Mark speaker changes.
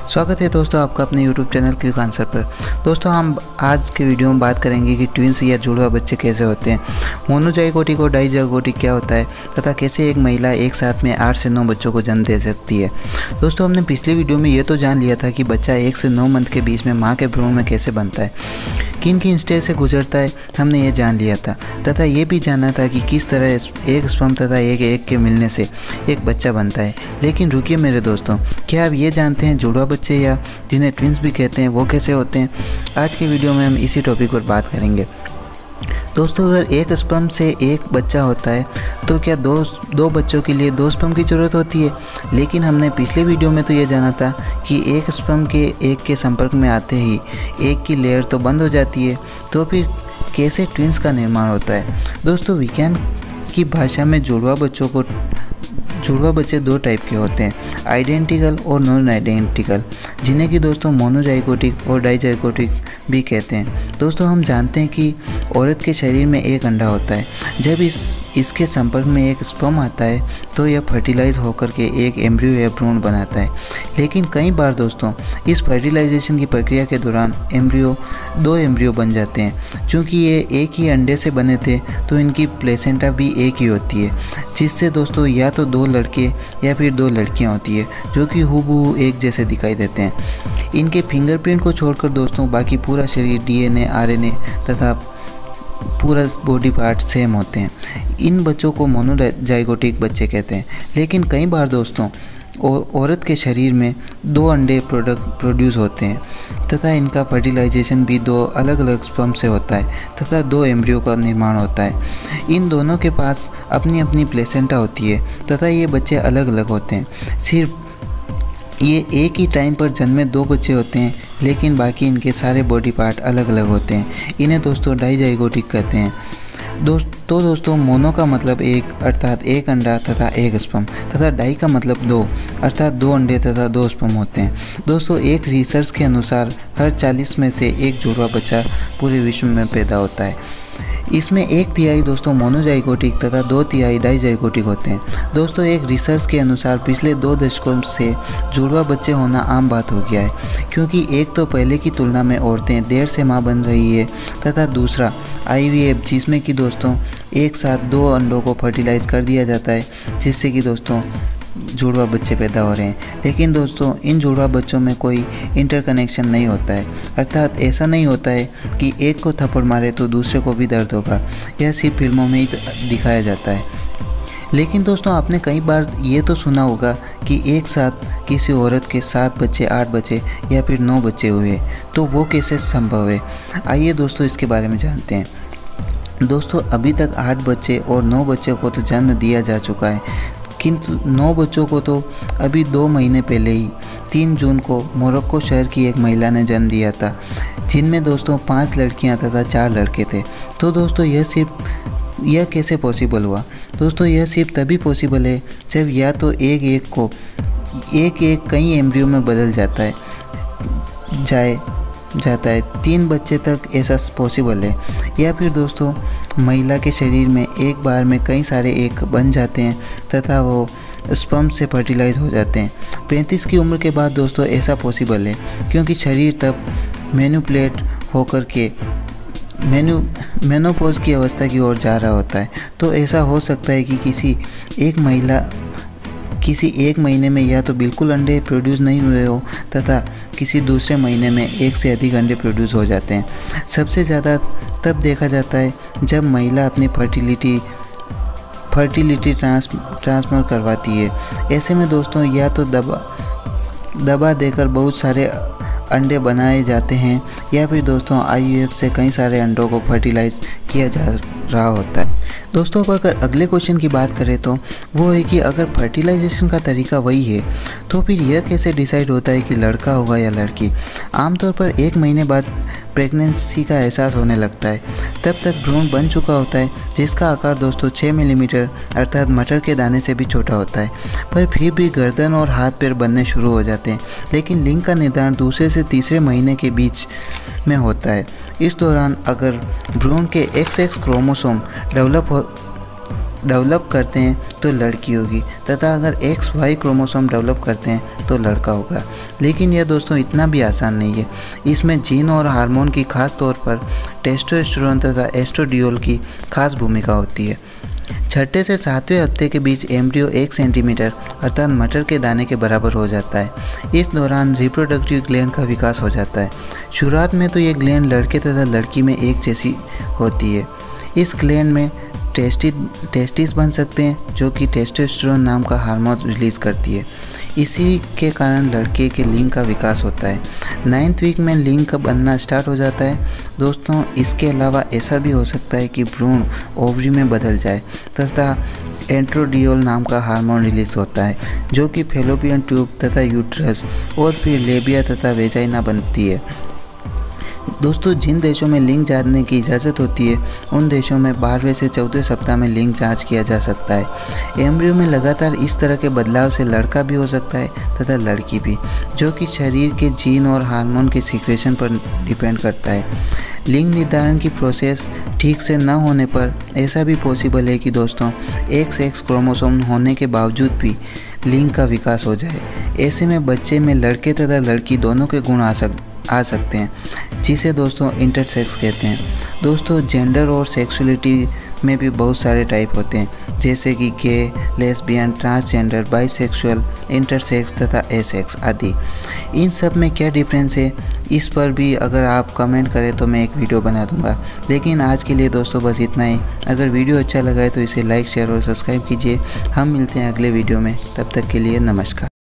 Speaker 1: स्वागत है दोस्तों आपका अपने YouTube चैनल क्विक आंसर पर। दोस्तों हम आज के वीडियो में बात करेंगे कि ट्विंस या जुड़वा बच्चे कैसे होते हैं, मोनोजाइगोटिक और डाइजाइगोटिक क्या होता है तथा कैसे एक महिला एक साथ में 8 से 9 बच्चों को जन्म दे सकती है। दोस्तों हमने पिछली वीडियो में ये तो जान लिया था कि बच्चा 1 से 9 मंथ के बीच में माँ के भ्रूण में कैसे बनता है, किन किन स्टेज से गुजरता है, हमने ये जान लिया था तथा ये भी जाना था कि किस तरह एक स्पर्म तथा एक एग के मिलने से एक बच्चा बनता है। लेकिन रुकिए मेरे दोस्तों, क्या आप ये जानते हैं जुड़वा बच्चे या जिन्हें ट्विंस भी कहते हैं वो कैसे होते हैं? आज के वीडियो में हम इसी टॉपिक पर बात करेंगे। दोस्तों अगर एक स्पर्म से एक बच्चा होता है तो क्या दो बच्चों के लिए 2 स्पर्म की ज़रूरत होती है? लेकिन हमने पिछले वीडियो में तो ये जाना था कि एक स्पर्म के एग के संपर्क में आते ही एग की लेयर तो बंद हो जाती है, तो फिर कैसे ट्विंस का निर्माण होता है? दोस्तों विज्ञान की भाषा में जुड़वा बच्चे 2 टाइप के होते हैं, आइडेंटिकल और नॉन आइडेंटिकल, जिन्हें कि दोस्तों मोनोजाइगोटिक और डाइजाइगोटिक भी कहते हैं। दोस्तों हम जानते हैं कि औरत के शरीर में एक अंडा होता है, जब इसके संपर्क में एक स्पर्म आता है तो यह फर्टिलाइज होकर के एक एम्ब्रियो या भ्रूण बनाता है। लेकिन कई बार दोस्तों इस फर्टिलाइजेशन की प्रक्रिया के दौरान 2 एम्ब्रियो बन जाते हैं। चूँकि ये एक ही अंडे से बने थे तो इनकी प्लेसेंटा भी एक ही होती है, जिससे दोस्तों या तो 2 लड़के या फिर 2 लड़कियां होती है जो कि हूबहू एक जैसे दिखाई देते हैं। इनके फिंगरप्रिंट को छोड़कर दोस्तों बाकी पूरा शरीर डीएनए, आरएनए तथा पूरा बॉडी पार्ट सेम होते हैं। इन बच्चों को मोनोजाइगोटिक बच्चे कहते हैं। लेकिन कई बार दोस्तों औरत के शरीर में 2 अंडे प्रोड्यूस होते हैं तथा इनका फर्टिलाइजेशन भी 2 अलग अलग स्पर्म से होता है तथा 2 एम्ब्रियो का निर्माण होता है। इन दोनों के पास अपनी अपनी प्लेसेंटा होती है तथा ये बच्चे अलग अलग होते हैं। सिर्फ ये एक ही टाइम पर जन्मे 2 बच्चे होते हैं, लेकिन बाकी इनके सारे बॉडी पार्ट अलग अलग होते हैं। इन्हें दोस्तों डाइजाइगोटिक कहते हैं। दोस्तों मोनो का मतलब एक अर्थात एक अंडा तथा एक स्पर्म तथा डाई का मतलब 2 अर्थात 2 अंडे तथा 2 स्पर्म होते हैं। दोस्तों एक रिसर्च के अनुसार हर 40 में से एक जुड़वा बच्चा पूरे विश्व में पैदा होता है। इसमें 1/3 दोस्तों मोनोजाइगोटिक तथा 2/3 डाइजाइगोटिक होते हैं। दोस्तों एक रिसर्च के अनुसार पिछले 2 दशकों से जुड़वा बच्चे होना आम बात हो गया है, क्योंकि एक तो पहले की तुलना में औरतें देर से मां बन रही है तथा दूसरा IVF, जिसमें कि दोस्तों एक साथ 2 अंडों को फर्टिलाइज कर दिया जाता है, जिससे कि दोस्तों जुड़वा बच्चे पैदा हो रहे हैं। लेकिन दोस्तों इन जुड़वा बच्चों में कोई इंटरकनेक्शन नहीं होता है, अर्थात ऐसा नहीं होता है कि एक को थप्पड़ मारे तो दूसरे को भी दर्द होगा। यह सिर्फ फिल्मों में ही दिखाया जाता है। लेकिन दोस्तों आपने कई बार ये तो सुना होगा कि एक साथ किसी औरत के 7 बच्चे, 8 बच्चे या फिर 9 बच्चे हुए, तो वो कैसे संभव है? आइए दोस्तों इसके बारे में जानते हैं। दोस्तों अभी तक 8 बच्चे और 9 बच्चों को तो जन्म दिया जा चुका है, किंतु 9 बच्चों को तो अभी 2 महीने पहले ही 3 जून को मोरक्को शहर की एक महिला ने जन्म दिया था, जिनमें दोस्तों 5 लड़कियां तथा 4 लड़के थे। तो दोस्तों यह कैसे पॉसिबल हुआ? दोस्तों यह सिर्फ तभी पॉसिबल है जब या तो एक कई एम्ब्रियो में बदल जाता है 3 बच्चे तक ऐसा पॉसिबल है, या फिर दोस्तों महिला के शरीर में एक बार में कई सारे एग बन जाते हैं तथा वो स्पर्म से फर्टिलाइज हो जाते हैं। 35 की उम्र के बाद दोस्तों ऐसा पॉसिबल है, क्योंकि शरीर तब मैनिपुलेट होकर के मेनोपॉज की अवस्था की ओर जा रहा होता है। तो ऐसा हो सकता है कि किसी एक महीने में या तो बिल्कुल अंडे प्रोड्यूस नहीं हुए हो तथा किसी दूसरे महीने में 1 से अधिक अंडे प्रोड्यूस हो जाते हैं। सबसे ज़्यादा तब देखा जाता है जब महिला अपनी फर्टिलिटी ट्रांसफर करवाती है। ऐसे में दोस्तों या तो दबा देकर बहुत सारे अंडे बनाए जाते हैं, या फिर दोस्तों IVF से कई सारे अंडों को फर्टिलाइज किया जा रहा होता है। दोस्तों अगर अगले क्वेश्चन की बात करें तो वो है कि अगर फर्टिलाइजेशन का तरीका वही है तो फिर यह कैसे डिसाइड होता है कि लड़का होगा या लड़की? आमतौर पर 1 महीने बाद प्रेगनेंसी का एहसास होने लगता है। तब तक भ्रूण बन चुका होता है, जिसका आकार दोस्तों 6 मिलीमीटर अर्थात मटर के दाने से भी छोटा होता है, पर फिर भी गर्दन और हाथ पैर बनने शुरू हो जाते हैं। लेकिन लिंग का निर्धारण दूसरे से तीसरे महीने के बीच में होता है। इस दौरान अगर भ्रूण के XX क्रोमोसोम डेवलप डेवलप करते हैं तो लड़की होगी, तथा अगर XY क्रोमोसोम डेवलप करते हैं तो लड़का होगा। लेकिन यह दोस्तों इतना भी आसान नहीं है। इसमें जीन और हार्मोन की खास तौर पर टेस्टोस्टेरोन तथा एस्ट्रोडियोल की खास भूमिका होती है। छठे से सातवें हफ्ते के बीच एम्ब्रियो 1 सेंटीमीटर अर्थात मटर के दाने के बराबर हो जाता है। इस दौरान रिप्रोडक्टिव ग्लैंड का विकास हो जाता है। शुरुआत में तो ये ग्लैंड लड़के तथा लड़की में एक जैसी होती है। इस ग्लैंड में टेस्टिस बन सकते हैं, जो कि टेस्टोस्टेरोन नाम का हार्मोन रिलीज़ करती है। इसी के कारण लड़के के लिंग का विकास होता है। 9th वीक में लिंग का बनना स्टार्ट हो जाता है। दोस्तों इसके अलावा ऐसा भी हो सकता है कि भ्रूण ओवरी में बदल जाए तथा एंट्रोडियोल नाम का हार्मोन रिलीज होता है, जो कि फैलोपियन ट्यूब तथा यूट्रस और फिर लेबिया तथा वेजाइना बनती है। दोस्तों जिन देशों में लिंग जानने की इजाज़त होती है उन देशों में 12वें से 14वें सप्ताह में लिंग जांच किया जा सकता है। एम्ब्रियो में लगातार इस तरह के बदलाव से लड़का भी हो सकता है तथा लड़की भी, जो कि शरीर के जीन और हार्मोन के सीक्रेशन पर डिपेंड करता है। लिंग निर्धारण की प्रोसेस ठीक से न होने पर ऐसा भी पॉसिबल है कि दोस्तों XX क्रोमोसोम होने के बावजूद भी लिंग का विकास हो जाए। ऐसे में बच्चे में लड़के तथा लड़की दोनों के गुण आ सकते हैं, जिसे दोस्तों इंटरसेक्स कहते हैं। दोस्तों जेंडर और सेक्सुअलिटी में भी बहुत सारे टाइप होते हैं, जैसे कि gay, lesbian, transgender, bisexual, intersex तथा एसेक्स आदि। इन सब में क्या डिफरेंस है, इस पर भी अगर आप कमेंट करें तो मैं एक वीडियो बना दूंगा। लेकिन आज के लिए दोस्तों बस इतना ही। अगर वीडियो अच्छा लगा है तो इसे लाइक, शेयर और सब्सक्राइब कीजिए। हम मिलते हैं अगले वीडियो में, तब तक के लिए नमस्कार।